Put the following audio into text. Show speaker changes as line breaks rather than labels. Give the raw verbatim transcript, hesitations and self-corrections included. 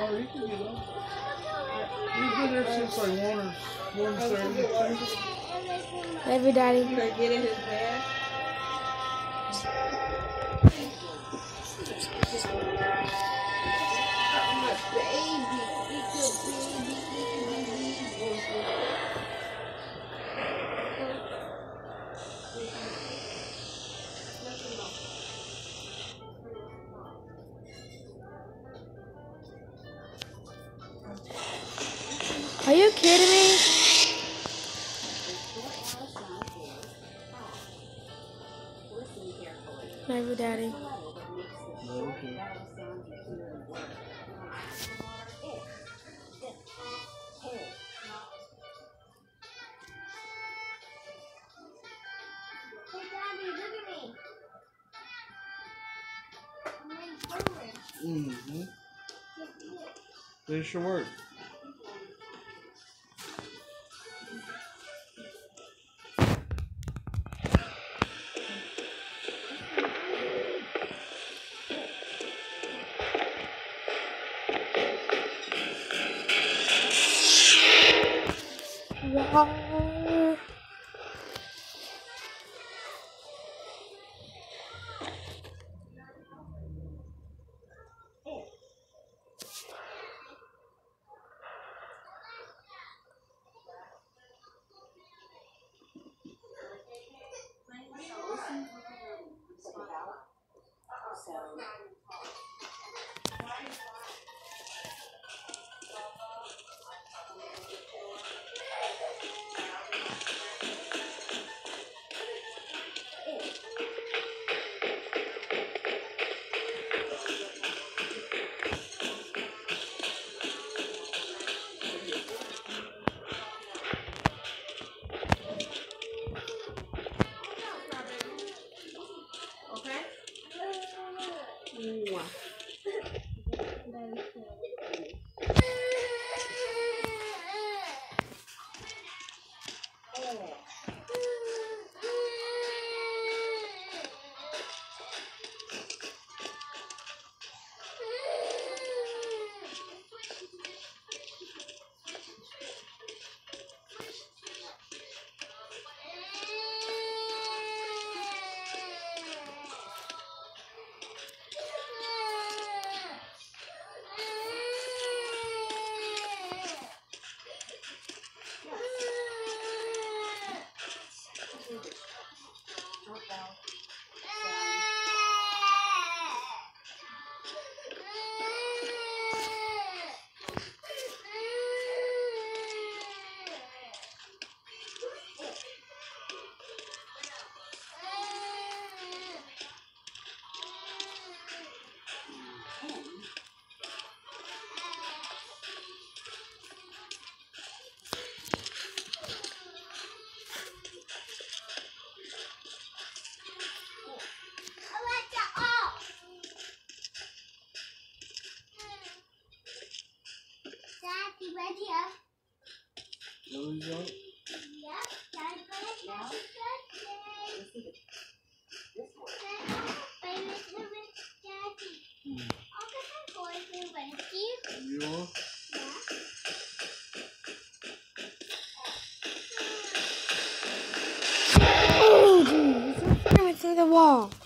hour. You can get up. You've been there since like one or one thirty.
Love you, Daddy.
You gonna get in his bed? My baby, eat your baby, eat your baby.
Are you kidding me? Love you, Daddy.
Okay. Mm-hmm. Finish your work.
Wow.
There we go. You are?
Oh, geez. It's through the wall.